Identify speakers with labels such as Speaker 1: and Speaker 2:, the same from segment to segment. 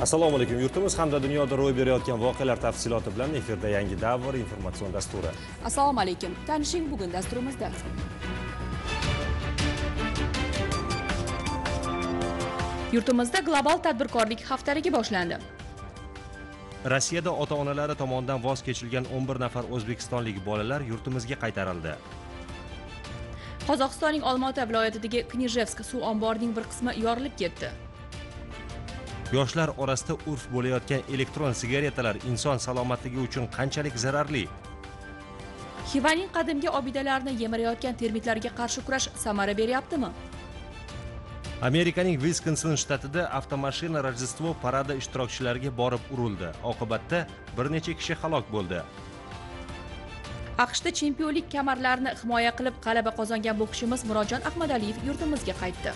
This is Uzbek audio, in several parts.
Speaker 1: Assalomu alaykum. Yurtimiz hamda dunyoda ro'y berayotgan voqealar tafsiloti bilan efirda yangi davr informatsion dasturi.
Speaker 2: Assalomu alaykum. Tanishing bugun dasturimizda. Yurtimizda global tadbirkorlik haftaligi boshlandi.
Speaker 1: Rossiyada ota-onalari tomonidan voz kechilgan 11 nafar o'zbekistonlik bolalar yurtimizga qaytarildi.
Speaker 2: Qozog'istonning Olmaota viloyatidagi Knizhevsk suv omborining bir qismi yorilib ketdi.
Speaker 1: Yoshlar orasida urf bo'layotgan elektron sigaretalar inson salomatligi uchun qanchalik zararli?
Speaker 2: Xivaning qadimgi obidalarini yemirayotgan termitlarga qarshi kurash samara beryaptimi?
Speaker 1: Amerikaning Viskonsin shtatida avtomashina Rojdestvo paradi ishtirokchilariga borib urildi. Oqibatda bir necha kishi halok bo'ldi.
Speaker 2: AQShda chempionlik kamarlarini himoya qilib g'alaba qozongan bokschimiz Murodjon Ahmadaliyev yurtimizga qaytdi.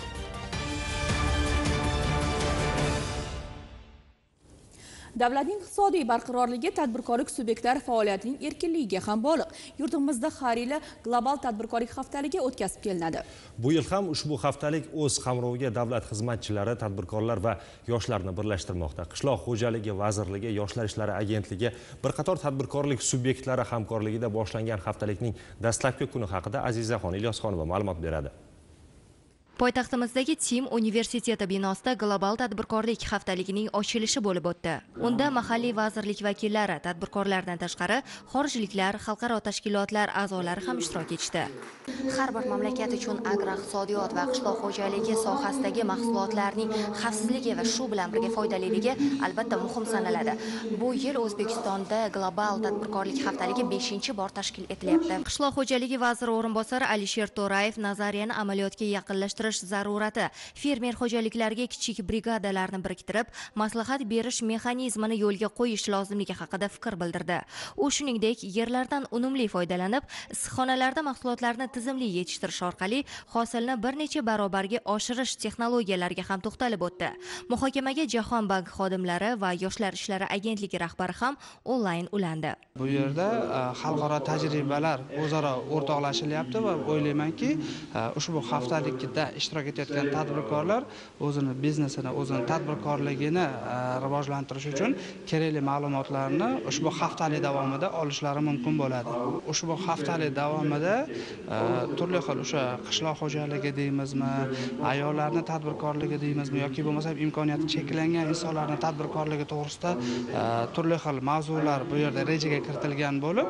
Speaker 2: Davlatning iqtisodiy barqarorligi tadbirkorlik subyektlari faoliyatining erkinligiga ham bog'liq. Yurtimizda har yili global tadbirkorlik haftaligi o'tkazib kelinadi.
Speaker 1: Bu yil ham ushbu haftalik o'z qamroviga davlat xizmatchilari, tadbirkorlar va yoshlarni birlashtirmoqda. Qishloq xo'jaligi vazirligi, Yoshlar ishlari agentligi bir qator tadbirkorlik subyektlari hamkorligida boshlangan haftalikning dastlabki kuni haqida Azizaxon Ilyosxonova ma'lumot beradi.
Speaker 3: Poytaxtimizdagi TIM universiteti binosida global tadbirkorlik haftaligining ochilishi bo'lib o'tdi. Unda mahalliy vazirlik vakillari, tadbirkorlardan tashqari xorijliklar, xalqaro tashkilotlar a'zolari ham ishtirok etishdi. Har bir mamlakat uchun agroiqtisodiyot va qishloq xo'jaligi sohasidagi mahsulotlarning xavfsizligi va shu bilan birga foydaliligi albatta muhim sanaladi. Bu yil O'zbekistonda global tadbirkorlik haftaligi 5-bor tashkil etilyapti. Qishloq xo'jaligi vaziri o'rinbosari Alisher To'rayev nazariyani amaliyotga yaqinlashtirish zarurati, fermer xo'jaliklariga kichik brigadalarni biriktirib, maslahat berish mexanizmini yo'lga qo'yish lozimligi haqida fikr bildirdi. U shuningdek, yerlardan unumli foydalanib, issiqxonalarda mahsulotlarni tizimli yetishtirish orqali hosilni bir necha barobarga oshirish texnologiyalariga ham to'xtalib o'tdi. Muhokamaga Jahon banki xodimlari va Yoshlar ishlari agentligi rahbari ham onlayn ulandi.
Speaker 4: Bu yerda xalqaro tajribalar o'zaro o'rtoqlashilyapti va o'ylaymanki, ushbu haftalikda ishtirok etayotgan tadbirkorlar o'zini biznesini, o'zini tadbirkorligini rivojlantirish uchun kerakli ma'lumotlarni ushbu haftalik davomida olishlari mumkin bo'ladi. Ushbu haftalik davomida turli xil o'sha qishloq xo'jaligi deymizmi, ayollarning tadbirkorligi deymizmi yoki bo'lmasa imkoniyati cheklangan insonlarning tadbirkorligi to'g'risida turli xil mavzular bu yerda rejaga kiritilgan bo'lib,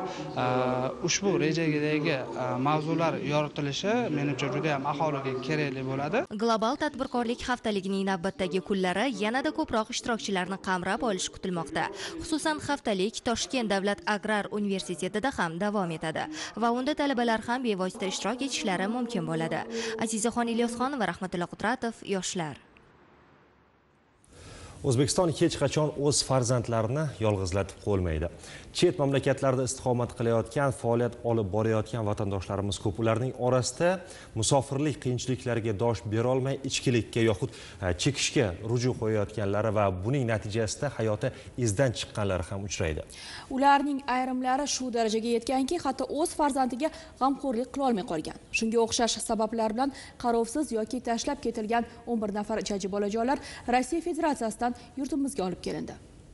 Speaker 4: ushbu rejadagi mavzular yoritilishi menimcha juda ham aholiga kerakli bo'ladi.
Speaker 3: Global tadbirkorlik haftaligining navbatdagi kunlari yanada ko'proq ishtirokchilarni qamrab olish kutilmoqda. Xususan, haftalik Toshkent davlat agrar universitetida ham davom etadi va unda talabalar ham bevosita ishtirok etishlari mumkin bo'ladi. Azizaxon Ilyosxonova, Rahmatullo Qudratov, Yoshlar.
Speaker 1: O'zbekiston hech qachon o'z farzandlarini yolg'izlatib qo'ymaydi. Chet mamlakatlarda istiqomat qilayotgan, faoliyat olib borayotgan vatandoshlarimiz ko'p. Ularning orasida musofirlik qiyinchiliklariga dosh bera olmay ichkilikka yoxud chekishga ruju qo'yayotganlari va buning natijasida hayoti izdan chiqqanlari ham uchraydi.
Speaker 2: Ularning ayrimlari shu darajaga yetganki, hatto o'z farzandiga g'amxo'rlik qila olmay qolgan. Shunga o'xshash sabablar bilan qarovsiz yoki tashlab ketilgan 11 nafar jajji bolajonlar Rossiya Federatsiyasidan yurtimizga olib kelindi.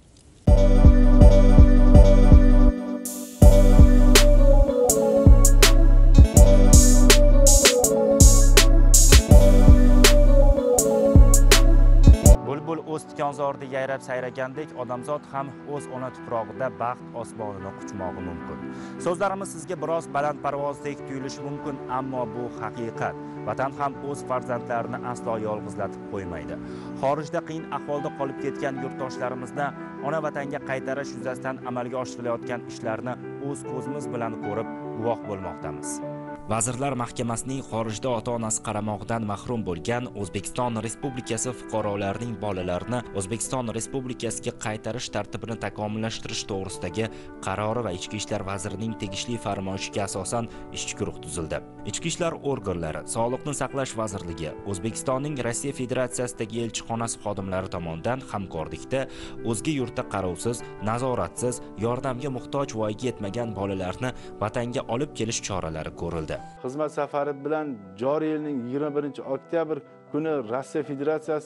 Speaker 5: Bulbul o'z tikonzorida yayrab sayragandek, odamzod ham o'z ona tuprog'ida baxt osmonini quchmog'i mumkin. So'zlarimiz sizga biroz balandparvozdek tuyulishi mumkin, ammo bu haqiqat. Vatan ham o'z farzandlarini aslo yolg'izlatib qo'ymaydi. Xorijda qiyin ahvolda qolib ketgan yurtdoshlarimizni ona vatanga qaytarish yuzasidan amalga oshirilayotgan ishlarni o'z ko'zimiz bilan ko'rib, guvoh bo'lmoqdamiz. Vazirlar Mahkamasining xorijda ota-onasi qaramog'idan mahrum bo'lgan O'zbekiston Respublikasi fuqarolarining bolalarini O'zbekiston Respublikasiga qaytarish tartibini takomillashtirish to'g'risidagi qarori va Ichki ishlar vazirining tegishli farmoyishiga asosan ishchi guruh tuzildi. Ichki ishlar organlari, Sog'liqni saqlash vazirligi, O'zbekistonning Rossiya Federatsiyasidagi elchixonasi xodimlari tomonidan hamkorlikda o'zga yurtda qarovsiz, nazoratsiz, yordamga muhtoj voyaga yetmagan bolalarni vatanga olib kelish choralari ko'rildi.
Speaker 6: Xizmat safari bilan joriy yilning 21 oktyabr kuni Rossiya Federatsiyasi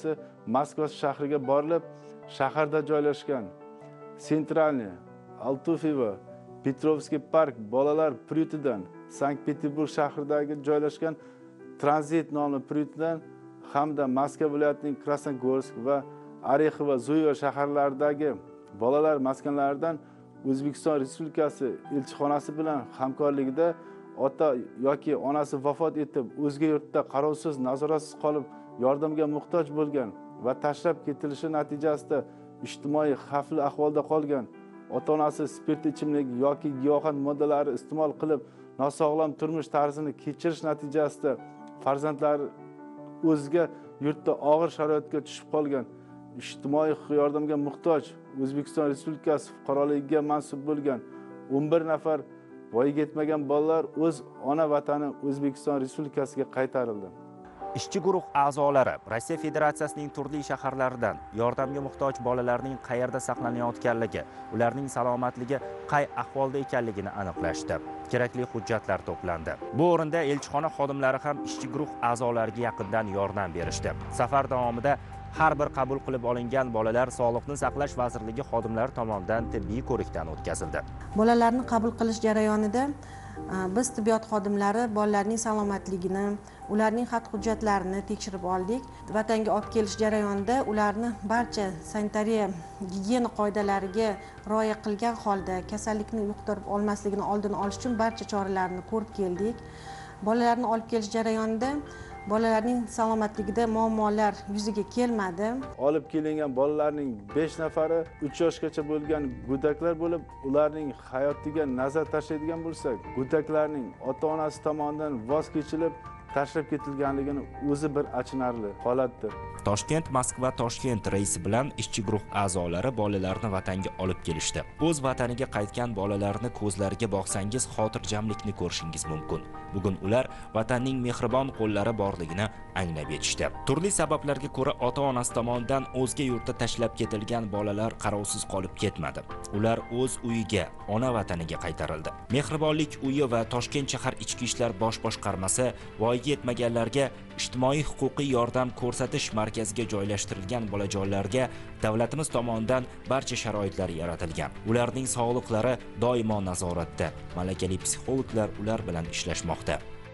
Speaker 6: Moskva shahriga borilib, shaharda joylashgan Sentralniy, Altufiy, Petrovskiy park bolalar priutidan, Sankt-Peterburg shahridagi joylashgan Tranzit nomli priutidan hamda Moskva viloyatining Krasnogorsk va Orexovo, Zuyevo shaharlaridagi bolalar maskanlaridan O'zbekiston Respublikasi elchixonasi bilan hamkorligida ota yoki onasi vafot etib, o'zga yurtda qarovsiz, nazoratsiz qolib, yordamga muhtoj bo'lgan va tashlab ketilishi natijasida ijtimoiy xavfli ahvolda qolgan, ota-onasi spirtli ichimlik yoki giyohvand moddalarni iste'mol qilib, nosog'lom turmush tarzini kechirish natijasida farzandlari o'zga yurtda og'ir sharoitga tushib qolgan, ijtimoiy yordamga muhtoj O'zbekiston Respublikasi fuqaroligiga mansub bo'lgan 11 nafar voyaga yetmagan bolalar o'z ona vatani O'zbekiston Respublikasiga qaytarildi.
Speaker 5: Ishchi guruh a'zolari Rossiya Federatsiyasining turli shaharlaridan yordamga muhtoj bolalarning qayerda saqlanayotganligi, ularning salomatligi qay ahvolda ekanligini aniqlashdi. Kerakli hujjatlar to'plandi. Bu o'rinda elchixona xodimlari ham ishchi guruh a'zolariga yaqindan yordam berishdi. Safar davomida har bir qabul qilib olingan bolalar Sog'liqni saqlash vazirligi xodimlari tomonidan tibbiy ko'rikdan o'tkazildi.
Speaker 7: Bolalarni qabul qilish jarayonida biz tibbiyot xodimlari bolalarning salomatligini, ularning xat hujjatlarini tekshirib oldik. Vatanga olib kelish jarayonida ularni barcha sanitariya gigiyena qoidalariga rioya qilgan holda kasallikni yuqtirib olmasligini oldini olish uchun barcha choralarni ko'rib keldik. Bolalarni olib kelish jarayonida bolalarning salomatligida muammolar yuzaga kelmadi.
Speaker 6: Olib kelingan bolalarning 5 nafari 3 yoshgacha bo'lgan go'daklar bo'lib, ularning hayotiga nazar tashlaydigan bo'lsak, go'daklarning ota-onasi tomonidan voz kechilib, tashlab ketilganligini o'zi bir achinarli holatdir.
Speaker 5: Toshkent Moskva Toshkent reysi bilan ishchi guruh a'zolari bolalarni vatanga olib kelishdi. O'z vataniga qaytgan bolalarni ko'zlariga boqsangiz xotirjamlikni ko'rishingiz mumkin. Bugun ular vatanning mehribon qo'llari borligini anglab yetishdi. Turli sabablarga ko'ra ota-onasi tomonidan o'zga yurtda tashlab ketilgan bolalar qarovsiz qolib ketmadi. Ular o'z uyiga, ona vataniga qaytarildi. Mehribonlik uyi va Toshkent shahar ichki ishlar bosh boshqarmasi voyaga yetmaganlarga ijtimoiy huquqiy yordam ko'rsatish markaziga joylashtirilgan bolajonlarga davlatimiz tomonidan barcha sharoitlar yaratilgan. Ularning sog'liqlari doimo nazoratda. Malakali psixologlar ular bilan ishlashmoqda.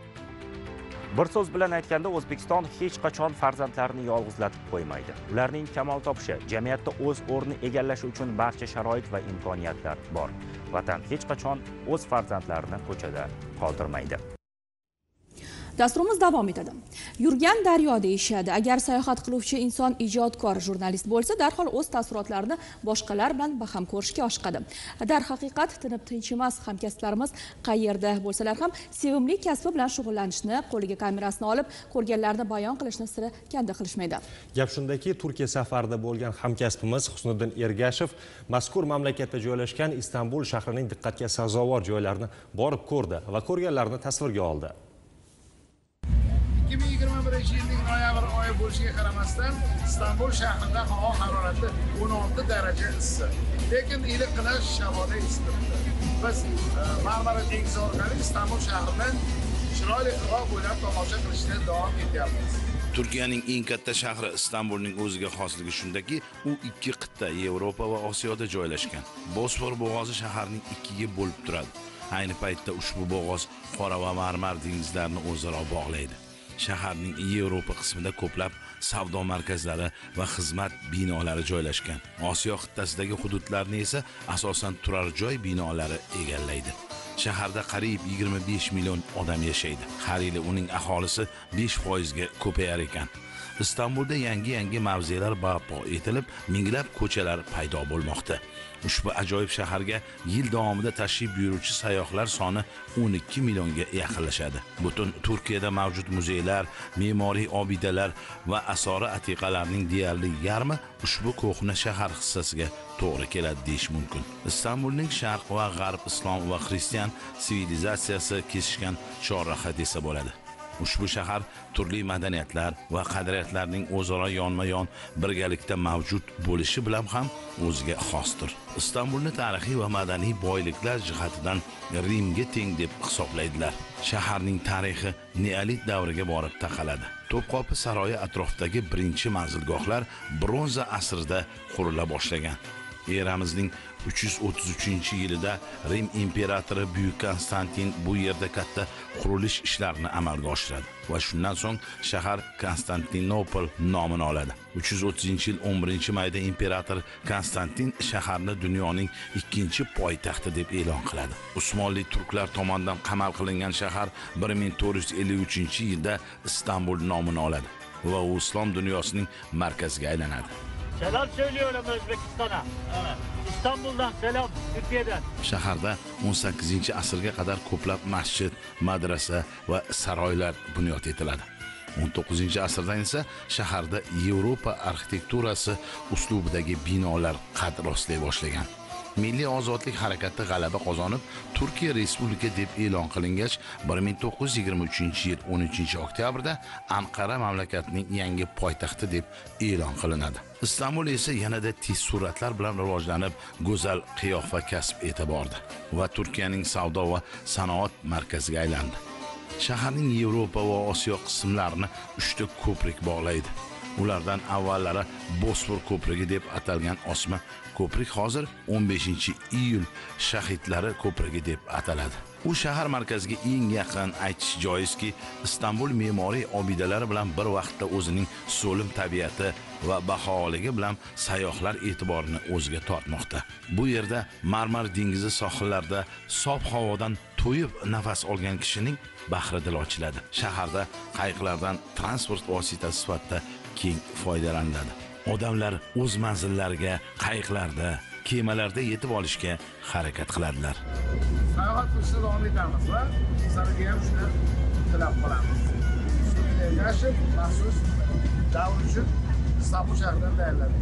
Speaker 5: Bir so'z bilan aytganda, O'zbekiston hech qachon farzandlarini yolg'izlatib qo'ymaydi. Ularning kamol topishi, jamiyatda o'z o'rnini egallashi uchun barcha sharoit va imkoniyatlar bor. Vatan hech qachon o'z farzandlarini ko'chada qoldirmaydi.
Speaker 2: Dasturimiz davom etadi. Yurgan daryo deyishadi. Agar sayohat qiluvchi inson ijodkor jurnalist bo'lsa, darhol o'z taassurotlarini boshqalar bilan baham ko'rishga oshiqadi. Darhaqiqat tinib tinch emas, hamkasblarimiz qayerda bo'lsalar ham sevimli kasbi bilan shug'ullanishni, qo'liga kamerasini olib, ko'rganlarni bayon qilishni sira kanda qilishmaydi.
Speaker 1: Gap shundaki, Turkiya safarida bo'lgan hamkasbimiz Husniddin Ergashev mazkur mamlakatda joylashgan Istanbul shahrining diqqatga sazovor joylarini borib ko'rdi va ko'rganlarni tasvirga oldi.
Speaker 8: 2021-yilning noyabr oyi bo'lishiga qaramasdan Istanbul shahrida havo harorati 16 daraja issiq. Lekin iliqqina shamolda istiribdi. Biz Marmara dengizi orqali Istanbul shahridan chiroyli havo bo'ylab tomosha qilishda davom etyapmiz.
Speaker 9: Turkiyaning eng katta shahri Istanbulning o'ziga xosligi shundaki, u ikki qit'a Yevropa va Osiyoda joylashgan. Bosfor bo'g'ozi shaharning ikkiga bo'lib turadi. Ayni paytda ushbu bo'g'oz Qora va Marmar dengizlarini o'zaro bog'laydi. Shaharning Yevropa qismida ko'plab savdo markazlari va xizmat binolari joylashgan. Osiyo qit'asidagi hududlarni esa asosan turar joy binolari egallaydi. Shaharda qariyb 25 million odam yashaydi. Har yili uning aholisi 5% ga ko'payar ekan. Istanbulda yangi mavzelar barpo etilib, minglab ko'chalar paydo bo'lmoqda. Ushbu ajoyib shaharga yil davomida tashrif buyuruvchi sayyohlar soni 12 millionga yaqinlashadi. Butun Turkiyada mavjud muzeylar, me'moriy obidalar va asori atiqalarning deyarli yarmi ushbu ko'hna shahar hissasiga to'g'ri keladi deyish mumkin. Istanbulning sharq va g'arb islom va xristian sivilizatsiyasi kesishgan chorraha desa bo'ladi. Ushbu shahar turli madaniyatlar va qadriyatlarning o'zaro yonma-yon birgalikda mavjud bo'lishi bilan ham o'ziga xosdir. Istanbulni tarixiy va madaniy boyliklar jihatidan Rimga teng deb hisoblaydilar. Shaharning tarixi neolit davriga borib taqaladi. To'pqopi saroyi atrofidagi birinchi manzilgohlar bronza asrida qurila boshlagan. Eramizning 333-yilida Rim imperatori Buyuk Konstantin bu yerda katta qurilish ishlarini amalga oshiradi va shundan so'ng shahar Konstantinopol nomini oladi. 330-yil 11-mayda imperator Konstantin shaharni dunyoning ikkinchi poytaxti deb e'lon qiladi. Usmonli turklar tomonidan qamal qilingan shahar 1453-yilda Istanbul nomini oladi va u islom dunyosining markaziga aylanadi.
Speaker 10: Selam söylüyorum Özbekistan'a. Evet. İstanbul'dan selam, Türkiye'den.
Speaker 9: Shaharda 18-asrga qadar ko'plab masjid, madrasa va saroylar bunyod etiladi. 19-asrdan esa shaharda Yevropa arxitekturasi uslubidagi binolar qad rostlay boshlagan. Milliy ozodlik harakati g'alaba qozonib, Turkiya Respublika deb e'lon qilingach, 1923-yil 13-oktyabrda Anqara mamlakatning yangi poytaxti deb e'lon qilinadi. Istanbul esa yanada tez sur'atlar bilan rivojlanib, go'zal qiyofa kasb eta bordi va Turkiyaning savdo va sanoat markaziga aylandi. Shaharning Yevropa va Osiyo qismlarini 3 ta ko'prik bog'laydi. Ulardan avvallari Bosfor ko'prigi deb atalgan osma ko'prik hozir 15-iyul shahidlari ko'prigi deb ataladi. U shahar markaziga eng yaqin, aytish joizki, Istanbul me'moriy obidalari bilan bir vaqtda o'zining so'lim tabiati va baholigi bilan sayyohlar e'tiborini o'ziga tortmoqda. Bu yerda Marmar dengizi sohillarida sof havodan to'yib nafas olgan kishining bahri dil ochiladi. Shaharda qayiqlardan transport vositasi sifatida keng foydalaniladi. Odamlar o'z manzillariga qayiqlarda, kemalarda yetib olishga harakat qiladilar.
Speaker 8: Sayohat qilishni davom etamiz va sizlarga ham shuni tilab qolamiz. Yashil maxsus davr uchun Istanbul shahridan tayyorlanadi.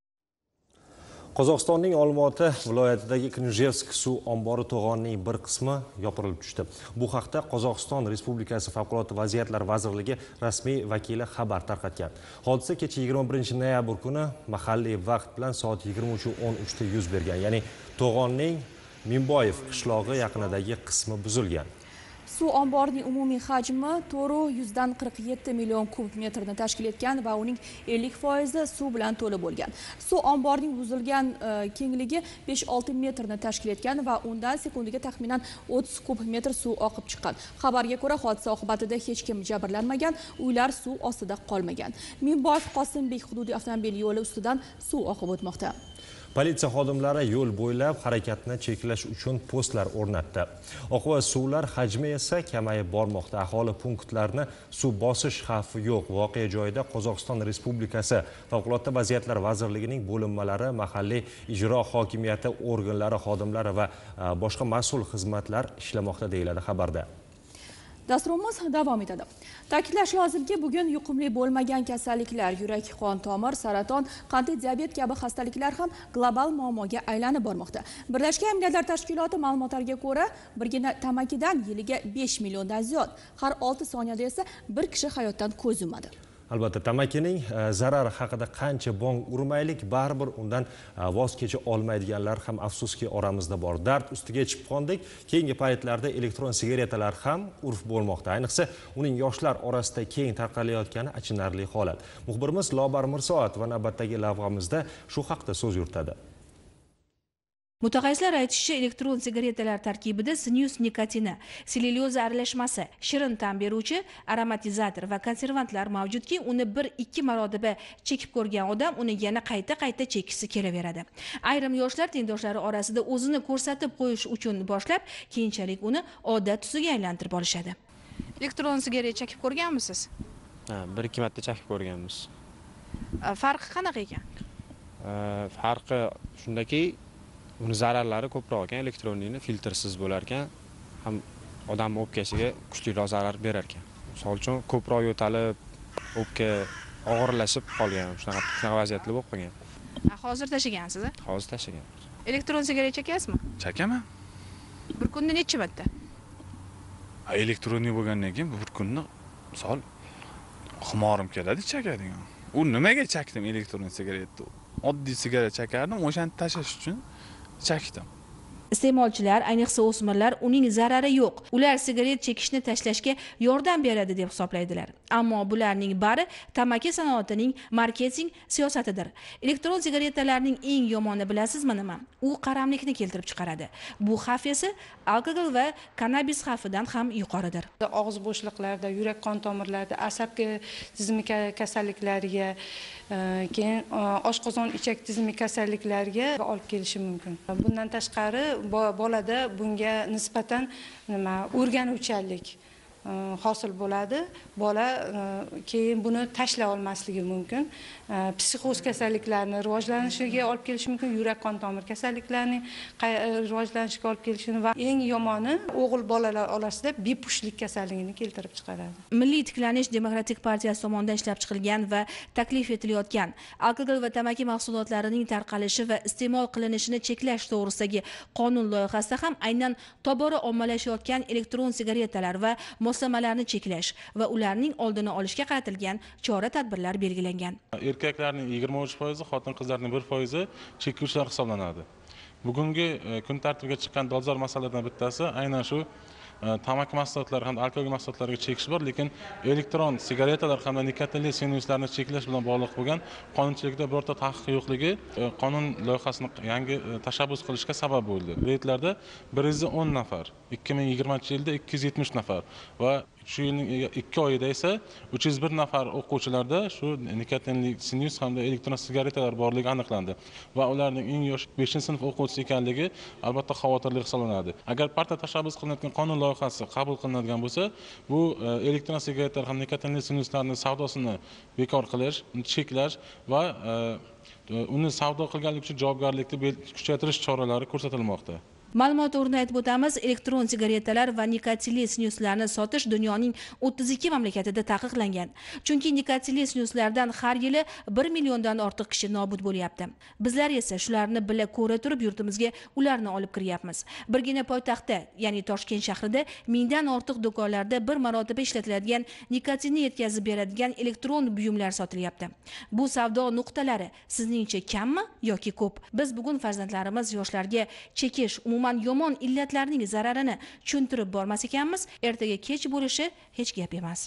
Speaker 1: Qozog'istonning Olmaota viloyatidagi Knujevsk suv ombori to'g'onining bir qismi yopirilib tushdi. Bu haqda Qozog'iston Respublikasi Favqulodda vaziyatlar vazirligi rasmiy vakili xabar tarqatgan. Hodisa kecha 21-noyabr kuni mahalliy vaqt bilan soat 23:13 da yuz bergan. Ya'ni to'g'onning Minboyev qishlog'i yaqinidagi qismi buzilgan.
Speaker 2: Suv omborining umumiy hajmi 447 million kubik metrni tashkil etgan va uning 50% suv bilan to'la bo'lgan. Suv omborining buzilgan kengligi 5-6 metrni tashkil etgan va undan sekundiga taxminan 30 kubik metr suv oqib chiqqan. Xabarga ko'ra, hodisa oqibatida hech kim jabrlanmagan, uylar suv ostida qolmagan. Minboyev Qosimbek hududiy avtomobil yo'li ustidan suv oqib o'tmoqda.
Speaker 1: Politsiya xodimlari yo'l bo'ylab harakatni cheklash uchun postlar o'rnatdi. Oqibat suvlar hajmi esa kamayib bormoqda. Aholi punktlarini suv bosish xavfi yo'q. Voqea joyida Qozog'iston Respublikasi Favqulodda vaziyatlar vazirligining bo'linmalari, mahalliy ijro hokimiyati organlari xodimlari va boshqa mas'ul xizmatlar ishlamoqda deyiladi xabarda.
Speaker 2: Dasturimiz davom etadi. Ta'kidlash lozimki, bugun yuqumli bo'lmagan kasalliklar, yurak, qon tomir, saraton, qandli diabet kabi xastaliklar ham global muammoga aylanib bormoqda. Birlashgan Millatlar Tashkiloti ma'lumotlariga ko'ra, birgina tamakidan yiliga 5 milliondan ziyod, har 6 soniyada esa bir kishi hayotdan ko'z yumadi.
Speaker 1: Albatta, tamakining zarari haqida qancha bong urmaylik, baribir undan voz kecha olmaydiganlar ham afsuski oramizda bor. Dard ustiga chiqib qoldik. Keyingi paytlarda elektron sigaretalar ham urf bo'lmoqda. Ayniqsa, uning yoshlar orasida keng tarqalayotgani achinarli holat. Muxbirimiz Lobar Mirsoat va navbatdagi lavhamizda shu haqda so'z yuritadi.
Speaker 11: Mutaxassislar aytishicha, elektron sigaretalar tarkibida sinus nikotini, sellyuloza aralashmasi, shirin ta'm beruvchi aromatizator va konservantlar mavjudki, uni 1-2 marotaba chekib ko'rgan odam uni yana qayta chekisi kelaveradi. Ayrim yoshlar tengdoshlari orasida o'zini ko'rsatib qo'yish uchun boshlab, keyinchalik uni odat tusiga aylantirib olishadi.
Speaker 12: Elektron sigaret chekib ko'rganmisiz?
Speaker 13: Ha, 1-2 marta chekib ko'rganmiz.
Speaker 12: Farqi qanaqa ekan?
Speaker 13: Farqi shundaki, uni zararlari ko'proq ekan, elektronlikni filtrsiz bo'lar ekan, ham odam o'pkasiga kuchliroq zarar berar ekan. Misol uchun ko'proq yo'talib, o'pka og'irlashib qolgan, shunaqa vaziyatlar bo'lib qolgan.
Speaker 12: Hozir tashagansiz?
Speaker 13: Hozir tashagan.
Speaker 12: Elektron sigaret chekasizmi?
Speaker 13: Chekaman.
Speaker 12: Bir kunda necha marta?
Speaker 13: Elektronik bo'lgandan keyin bir kunda
Speaker 14: misol xumorim keladi chakadigan. U nimaga chakdim elektron sigaretni? Oddiy sigaret chakardim, o'shani tashlash uchun chakdim.
Speaker 11: Iste'molchilar, ayniqsa o'smirlar uning zarari yo'q. Ular sigaret chekishni tashlashga yordam beradi deb hisoblaydilar. Ammo bularning bari tamaki sanoatining marketing siyosatidir. Elektron sigaretalarning eng yomoni bilasizmi nima? U qaramlikni keltirib chiqaradi. Bu xavf esa alkogol va kannabis xavfidan ham yuqoridir.
Speaker 15: Og'iz bo'shliqlarida, yurak qon tomirlarida, asab tizimi kasalliklariga, keyin oshqozon ichak tizimi kasalliklariga olib kelishi mumkin. Bundan tashqari bolada bunga nisbatan o'rganuvchanlik hosil bo'ladi. Bola keyin buni tashlay olmasligi mumkin. Psixoz kasalliklarini rivojlanishiga olib kelishi mumkin. Yurak qon tomir kasalliklarining rivojlanishiga olib kelishini va eng yomoni o'g'il bolalar orasida bepushtlik kasalligini keltirib chiqaradi.
Speaker 11: Milliy tiklanish demokratik partiyasi tomonidan ishlab chiqilgan va taklif etilayotgan alkogol va tamaki mahsulotlarining tarqalishi va iste'mol qilinishini cheklash to'g'risidagi qonun loyihasida ham aynan tobora ommalashayotgan elektron sigaretalar va moslamalarni cheklash va ularning oldini olishga qaratilgan chora-tadbirlar belgilangan.
Speaker 16: Erkaklarning 23%, xotin-qizlarning 1% chekuvchilar hisoblanadi. Bugungi kun tartibiga chiqqan dolzarb masalalardan bittasi aynan shu tamaki mahsulotlari hamda alkogol mahsulotlariga chekish bor, lekin elektron sigaretalar hamda nikotinli sinuslarni cheklash bilan bog'liq bo'lgan qonunchilikda birorta taqiq yo'qligi qonun loyihasini yangi tashabbus qilishga sabab bo'ldi. Reytlarda 110 nafar, 2020-yilda 270 nafar va shu yilning 2 oyida esa 301 nafar o'quvchilarda shu nikotinli sinus hamda elektron sigaretalar borligi aniqlandi va ularning eng yosh 5-sinf o'quvchisi ekanligi albatta xavotirli hisoblanadi. Agar partiya tashabbus qilinayotgan qonun loyihasi qabul qilinadigan bo'lsa, bu elektron sigaretalar hamda nikotinli sinuslarning savdosini bekor qilish, cheklash va uni savdo qilganlik uchun javobgarlikni kuchaytirish choralari ko'rsatilmoqda.
Speaker 11: Ma'lumot o'rnida aytib o'tamiz, elektron sigaretalar va nikotinli sinuslarni sotish dunyoning 32 mamlakatida taqiqlangan. Chunki nikotinli sinuslardan har yili 1 milliondan ortiq kishi nobud bo'lyapti. Bizlar esa shularni bila ko'ra turib yurtimizga ularni olib kiryapmiz. Birgina poytaxtda, ya'ni Toshkent shahrida 1000 dan ortiq do'konlarda bir marotaba ishlatiladigan nikotinni yetkazib beradigan elektron buyumlar sotilyapti. Bu savdo nuqtalari sizningcha kammi yoki ko'p? Biz bugun farzandlarimiz, yoshlarga chekish, umuman yomon illatlarning zararini tushuntirib bormas ekanmiz, ertaga kech bo'lishi hech gap emas.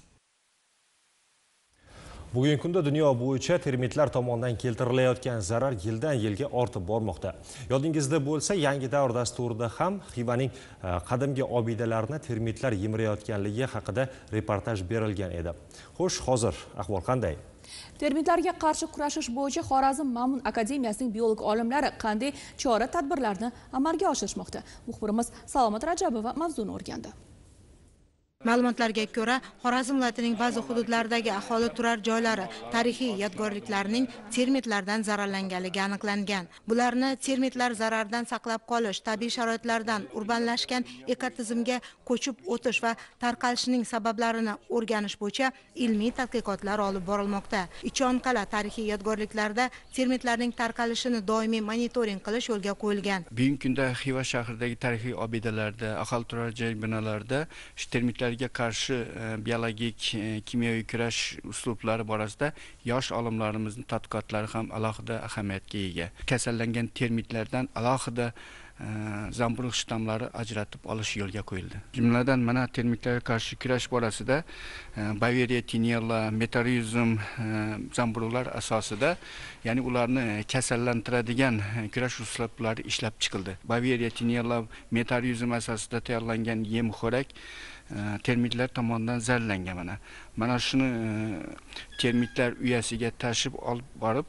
Speaker 1: Bugungi kunda dunyo bo'yicha termitlar tomonidan keltirilayotgan zarar yildan yilga ortib bormoqda. Yodingizda bo'lsa, yangi davr dasturida ham Xivaning qadimgi obidalarni termitlar yemirayotganligi haqida reportaj berilgan edi. Xo'sh, hozir ahvol qanday?
Speaker 2: Termitlarga qarshi kurashish bo'yicha Xorazm Ma'mun akademiyasining biolog olimlari qanday chora-tadbirlarni amalga oshirishmoqda? Muxbirimiz Salomat Rajabova mavzuni o'rgandi.
Speaker 17: Ma'lumotlarga ko'ra, Xorazm viloyatining ba'zi hududlaridagi aholi turar joylari tarixiy yodgorliklarning termitlardan zararlanganligi aniqlangan. Bularni termitlar zararidan saqlab qolish, tabiiy sharoitlardan urbanlashgan ekotizimga ko'chib o'tish va tarqalishining sabablarini o'rganish bo'yicha ilmiy tadqiqotlar olib borilmoqda. Ichonqala tarixiy yodgorliklarda termitlarning tarqalishini doimiy monitoring qilish yo'lga qo'yilgan.
Speaker 18: Bugungi kunda Xiva shahridagi tarixiy obidalarda, aholi turar joy binolarida termitlar qarshi biologik kimyoviy kurash uslublari borasida yosh olimlarimizning tadqiqotlari ham alohida ahamiyatga ega. Kasallangan termitlardan alohida zamburug' shtammlari ajratib olish yo'lga qo'yildi. Jumladan mana termitlarga qarshi kurash borasida Bavariya Tinella, Meteorizm zamburug'lar asosida, ya'ni ularni kasallantiradigan kurash uslublari ishlab chiqildi. Bavariya Tinella, Meteorizm asosida tayyorlangan yem-xo'rak termitlar tomonidan zararlangan mana. Mana shuni termitlar uyasiga tashib olib borib,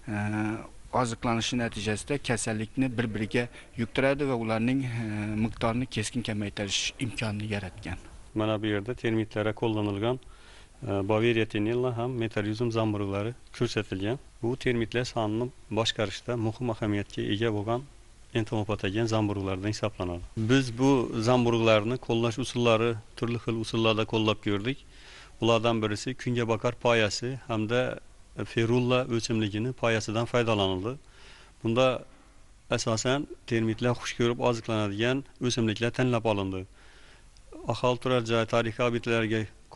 Speaker 18: oziqlanishi natijasida kasallikni bir-biriga yuqtiradi va ularning miqdorini keskin kamaytirish imkonini yaratgan.
Speaker 19: Mana bu yerda termitlarga qo'llanilgan Bavariya Tinella ham Meteorizm zamburug'lari ko'rsatilgan. Bu termitlar sonini boshqarishda muhim ahamiyatga ega bo'lgan entomopatogen zamburug'lardan hisoblanadi. Biz bu zamburug'larni qo'llash usullari turli xil usullarda qo'llab ko'rdik. Ulardan birisi kunga bakar poyasi hamda ferulla o'simligini poyasidan foydalanildi. Bunda asosan termitlar xush ko'rib oziqlanadigan o'simliklar tanlab olindi. Aholi turar joy tarixiy obyektlarga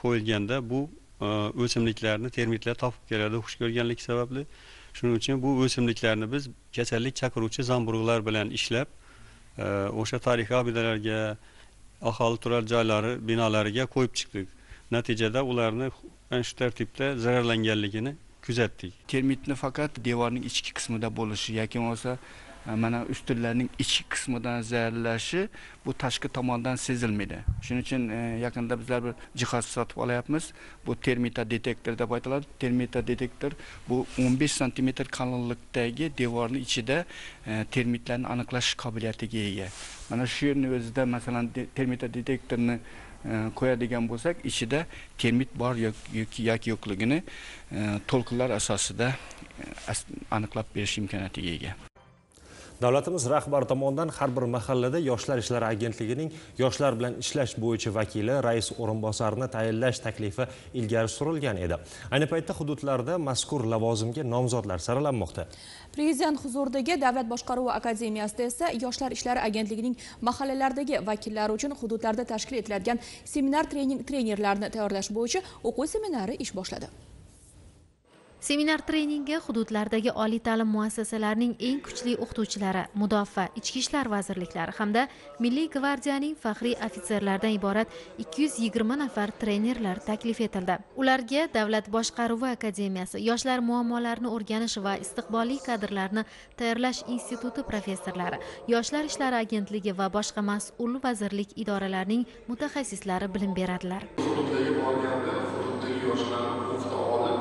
Speaker 19: qo'yilganda bu o'simliklarni termitlar topib keladi xush ko'rganligi sababli. Shuning uchun bu o'simliklarni biz kasallik chaqiruvchi zamburug'lar bilan ishlab, o'sha tarixiy obidalarga, aholi turar joylari binolariga qo'yib chiqdik. Natijada ularni ana shu tartibda zararlanganligini kuzatdik.
Speaker 18: Termitni faqat devorning ichki qismida bo'lishi yoki bo'lmasa mana ustunlarning ichki qismidan zararlashi bu tashqi tomondan sezilmaydi. Shuning uchun yaqinda bizlar bir jihoz sotib olyapmiz. Bu termita detektor deb aytiladi. Termita detektor bu 15 sm qalinlikdagi devorning ichida termitlarni aniqlash qobiliyatiga ega. Mana shu yerning o'zida masalan termita detektorni qo'yadigan bo'lsak, ichida termit bor yoki yo'qligini to'lqinlar asosida aniqlab berish imkoniyatiga ega.
Speaker 1: Davlatimiz rahbari tomonidan har bir mahallada Yoshlar ishlari agentligining yoshlar bilan ishlash bo'yicha vakili, rais o'rinbosarini tayinlash taklifi ilgari surilgan edi. Ayni paytda hududlarda mazkur lavozimga nomzodlar saralanmoqda.
Speaker 2: Prezident huzuridagi Davlat boshqaruvi akademiyasida esa Yoshlar ishlari agentligining mahallalardagi vakillari uchun hududlarda tashkil etiladigan seminar trenerlarni tayyorlash bo'yicha o'quv seminari ish boshladi.
Speaker 20: Seminar treningi hududlardagi oliy ta'lim muassasalarining eng kuchli o'qituvchilari, Mudofaa, Ichki ishlar vazirliklari hamda Milliy gvardiyaning faxriy ofitserlaridan iborat 220 nafar trenerlar taklif etildi. Ularga Davlat boshqaruvi akademiyasi, yoshlar muammolarini o'rganish va istiqbolli kadrlarni tayyorlash instituti professorlari, Yoshlar ishlari agentligi va boshqa mas'ul vazirlik idoralarining mutaxassislari bilim beradilar.
Speaker 21: Hududdagi borganda, hududdagi yoshlarni o'qita olib,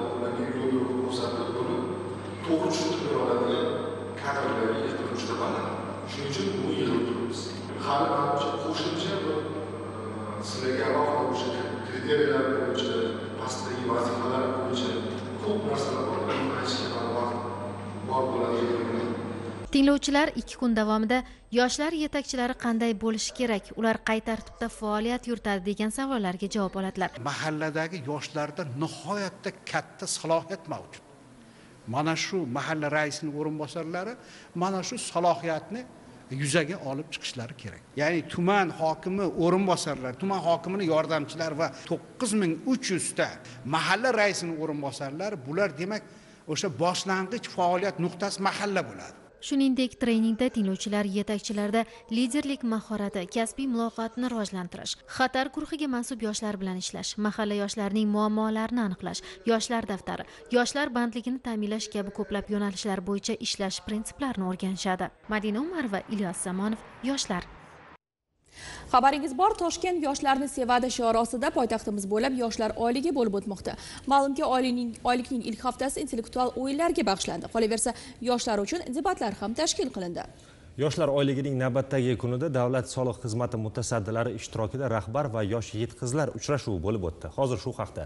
Speaker 21: to'g'ri tushuntirib oladigan kadrlarga ehtiyoj juda baland. Shuning uchun bu yig'ilib turibmiz. Hali manimcha qo'shimcha sizlarga alohida o'sha kriteriyalar bo'yicha, pastdagi vazifalar bo'yicha ko'p narsalar bor. Aytishga vaqt bor bo'ladi.
Speaker 20: Tinglovchilar 2 kun davomida yoshlar yetakchilari qanday bo'lishi kerak, ular qay tartibda faoliyat yuritadi degan savollarga javob oladilar.
Speaker 22: Mahalladagi yoshlarda nihoyatda katta salohiyat mavjud. Mana shu mahalla raisining o'rinbosarlari mana shu salohiyatni yuzaga olib chiqishlari kerak. Ya'ni tuman hokimi o'rinbosarlar, tuman hokimining yordamchilari va 9300 ta mahalla raisining o'rinbosarlari, bular demak o'sha boshlang'ich faoliyat nuqtasi mahalla bo'ladi.
Speaker 20: Shuningdek, treningda tinglovchilar yetakchilarda liderlik mahorati, kasbiy muloqotni rivojlantirish, xatar guruhiga mansub yoshlar bilan ishlash, mahalla yoshlarining muammolarini aniqlash, yoshlar daftari, yoshlar bandligini ta'minlash kabi ko'plab yo'nalishlar bo'yicha ishlash prinsiplarini o'rganishadi. Madina Umarova, Ilyos Zamonov, Yoshlar.
Speaker 2: Xabaringiz bor, Toshkent yoshlarni sevadi shiori ostida poytaxtimiz bo'ylab yoshlar oyligi bo'lib o'tmoqda. Ma'lumki, oylikning ilk haftasi intellektual o'yinlarga bag'ishlandi. Qolaversa, yoshlar uchun debatlar ham tashkil qilindi.
Speaker 1: Yoshlar oyligining navbatdagi kunida Davlat soliq xizmati mutasaddilari ishtirokida rahbar va yosh yigit-qizlar uchrashuvi bo'lib o'tdi. Hozir shu haqda.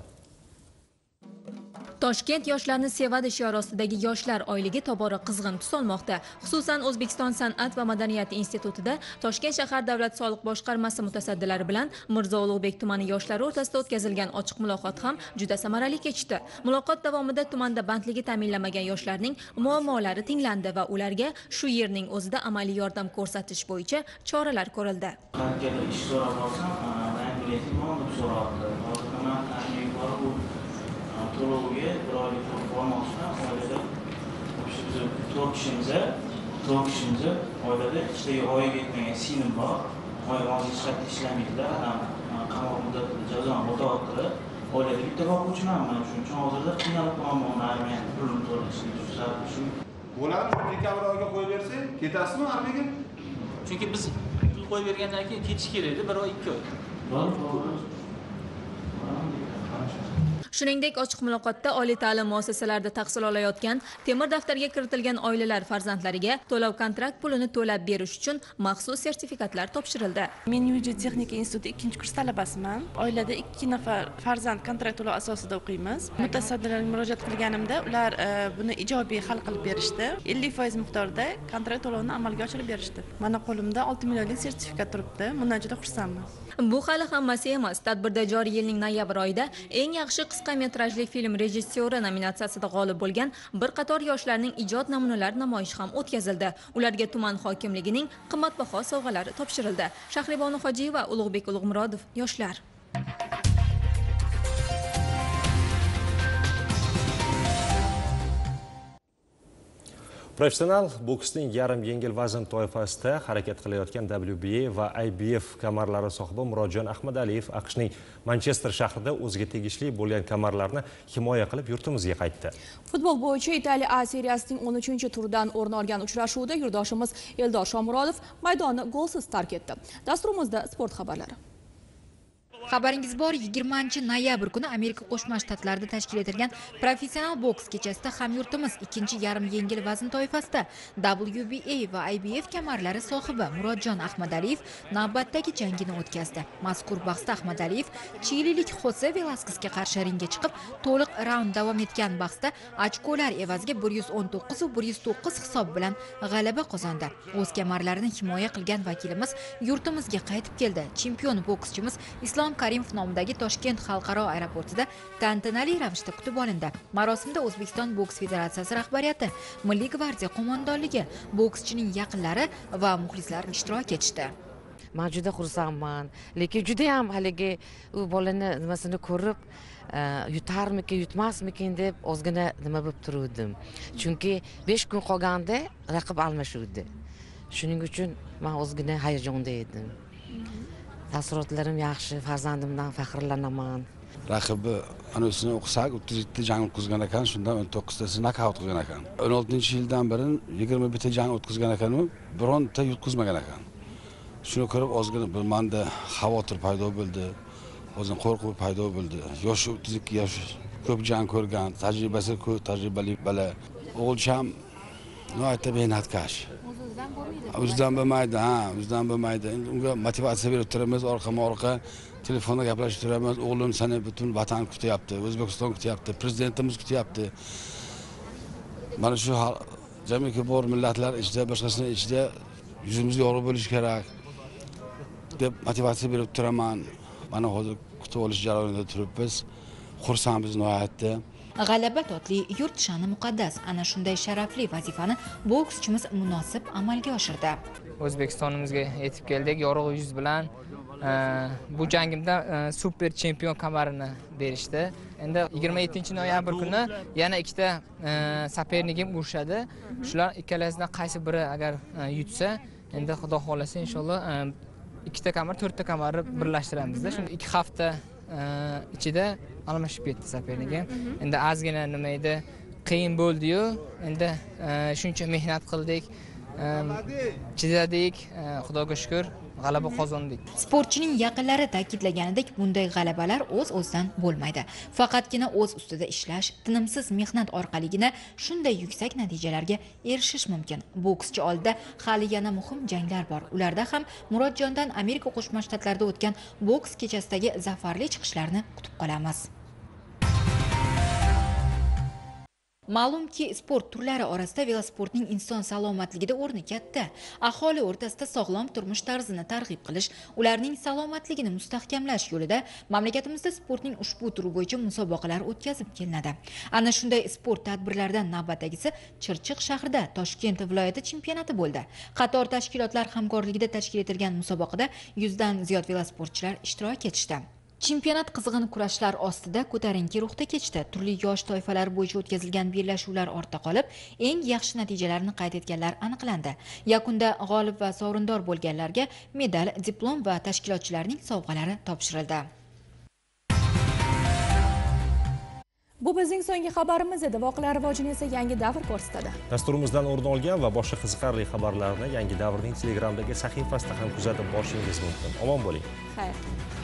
Speaker 23: Toshkent yoshlarni sevadi shiori ostidagi yoshlar oyligi tobora qizg'in tus olmoqda. Xususan, O'zbekiston san'at va madaniyat institutida Toshkent shahar davlat soliq boshqarmasi mutasaddilari bilan Mirzo Ulug'bek tumani yoshlari o'rtasida o'tkazilgan ochiq muloqot ham juda samarali kechdi. Muloqot davomida tumanda bandligi ta'minlanmagan yoshlarning muammolari tinglandi va ularga shu yerning o'zida amaliy yordam ko'rsatish bo'yicha choralar ko'rildi.
Speaker 24: To'lovga bir oylik bormoqchiman. Oilada to'rt kishimiz oilada ichidagi oyiga yetmagan singlim bor. Oy hozir ishlatib ishlamaydilar. Adam qamoq muddatida jazoni o'tayotdi. Oilada bitta boquvchiman. Mana shuning uchun hozirda qiynalib qolmoqman. Armiyaning pulini to'lashga tushadi shu.
Speaker 25: Bo'ladi, dekabr oyiga qo'yib bersang, ketasizmi armiyaga?
Speaker 24: Chunki biz pul qo'yib bergandan keyin ketish kerak edi, 1 oy 2 oy.
Speaker 23: Shuningdek, ochiq muloqotda oliy ta'lim muassasalarida tahsil olayotgan, temir daftarga kiritilgan oilalar farzandlariga to'lov kontrakt pulini to'lab berish uchun maxsus sertifikatlar topshirildi.
Speaker 26: Men Yuji texnika instituti 2-kurs talabasiman. Oilada 2 nafar farzand kontrakt to'lov asosida o'qiymiz. Mutasaddilarga murojaat qilganimda, ular buni ijobiy hal qilib berishdi. 50% miqdorida kontrakt to'lovini amalga oshirib berishdi. Mana qo'limda 6 millionlik sertifikat turibdi. Bundan juda xursandman.
Speaker 23: Bu hali hammasi emas. Tadbirda joriy yilning noyabr oyida eng yaxshi qisqa metrajli film rejissyori nominatsiyasida g'olib bo'lgan bir qator yoshlarning ijod namunalari namoyishi ham o'tkazildi. Ularga tuman hokimligining qimmatbaho sovg'alari topshirildi. Shahribonu Hojiyeva, Ulug'bek Ulug'murodov, Yoshlar.
Speaker 1: Professional boksning yarim yengil vazn toifasida harakat qilayotgan WBA va IBF kamarlari sohibi Murodjon Ahmadaliyev AQShning Manchester shahrida o'ziga tegishli bo'lgan kamarlarni himoya qilib yurtimizga qaytdi.
Speaker 2: Futbol bo'yicha Italiya A seriyasining 13-turidan o'rin olgan uchrashuvda yurtdoshimiz Eldor Shomurodov maydonni golsiz tark etdi. Dasturimizda sport xabarlari.
Speaker 3: Xabaringiz bor, 20-noyabr kuni Amerika Qo'shma Shtatlarida tashkil etilgan professional boks kechasida hamyurtimiz ikkinchi yarim yengil vazn toifasida WBA va IBF kamarlari sohibi Murodjon Ahmadaliyev navbatdagi jangini o'tkazdi. Mazkur bahsda Ahmadaliyev chililik Xose Velasquezga qarshi ringga chiqib, to'liq raund davom etgan bahsda ochkolar evaziga 119 va 109 hisob bilan g'alaba qozondi. O'z kamarlarini himoya qilgan vakilimiz yurtimizga qaytib keldi. Chempion bokschimiz Islom Karimov nomidagi Toshkent xalqaro aeroportida tantanali ravishda kutib olindi. Marosimda O'zbekiston boks federatsiyasi rahbariyati, Milliy gvardiya qo'mondonligi, bokschining yaqinlari va muxlislar ishtirok etishdi.
Speaker 4: Men juda xursandman, lekin juda ham haligi u bolani nimasini ko'rib, yutarmikin, yutmasmikin deb ozgina nima bo'lib turdim. Chunki 5 kun qolganda raqib almashuvdi. Shuning uchun men ozgina hayajonda edim. Taassurotlarim yaxshi, farzandimdan faxrlanaman.
Speaker 5: Raqibi anosini o'qisak 37 jang o'tkazgan ekan, shundan 19 tasi nokaut qilgan ekan. 16-yildan beri 21 jang o'tkazgan ekan, bironta yutqizmagan ekan. Shuni ko'rib ozgina bir menda xavotir paydo bo'ldi. O'zim qo'rquv paydo bo'ldi. Yoshi 32 yosh, ko'p jang ko'rgan, tajribasi ko'p, tajribali bola. O'g'ilcham nihoyatda mehnatkash. O'zidan bo'lmaydi. Unga motivatsiya berib turamiz, orqa telefonda gaplashib turamiz. O'g'lim seni butun vatan kutyapti, O'zbekiston kutyapti, prezidentimiz kutyapti. Mana shu jamiki bor millatlar ichida, boshqasining ichida yuzimiz yorug' bo'lishi kerak deb motivatsiya berib turaman. Mana hozir kutib olish jarayonida turibmiz. Xursandmiz nihoyatda.
Speaker 3: G'alaba totli, yurt sha'ni muqaddas. Ana shunday sharafli vazifani bokschimiz munosib amalga oshirdi.
Speaker 6: O'zbekistonimizga yetib keldik, yorug' yuz bilan. Bu jangimda super chempion kamarini berishdi. Endi 27-noyabr kuni yana ikkita sapernikim urishadi. Shular ikkalasidan qaysi biri agar yutsa, endi xudo xolasa inshaalloh ikkita kamar, 4ta kamarni birlashtiramizda. Shuni 2 hafta ichida almashib ketdi sapernigim. Endi ozgina nima edi, qiyin bo'ldi-yu, endi shuncha mehnat qildik, chidadik, xudoga shukr, g'alaba qozondik.
Speaker 3: Sportchining yaqinlari ta'kidlaganidek, bunday g'alabalar o'z-o'zidan bo'lmaydi. Faqatgina o'z ustida ishlash, tinimsiz mehnat orqaligina shunday yuksak natijalarga erishish mumkin. Bokschi oldida hali yana muhim janglar bor. Ularda ham Murodjondan Amerika Qo'shma Shtatlarida o'tgan boks kechasidagi zafarli chiqishlarni kutib qolamiz. Ma'lumki, sport turlari orasida velosportning inson salomatligida o'rni katta. Aholi o'rtasida sog'lom turmush tarzini targ'ib qilish, ularning salomatligini mustahkamlash yo'lida mamlakatimizda sportning ushbu turi bo'yicha musobaqalar o'tkazib kelinadi. Ana shunday sport tadbirlaridan navbatdagisi Chirchiq shahrida Toshkent viloyati chempionati bo'ldi. Qator tashkilotlar hamkorligida tashkil etilgan musobaqada 100 dan ziyod velosportchilar ishtirok etishdi. Chempionat qizg'in kurashlar ostida ko'tarinki ruhda kechdi. Turli yosh toifalar bo'yicha o'tkazilgan bellashuvlar ortda qolib, eng yaxshi natijalarni qayd etganlar aniqlandi. Yakunda g'olib va sovrindor bo'lganlarga medal, diplom va tashkilotchilarning sovg'alari topshirildi.
Speaker 2: Bu bizning so'nggi xabarimiz edi. Voqealar rivojini esa yangi davr ko'rsatadi.
Speaker 1: Dasturimizdan o'rin olgan va boshqa qiziqarli xabarlarni yangi davrning Telegramdagi sahifasida ham kuzatib borishingiz mumkin. Omon bo'ling.
Speaker 2: Xayr.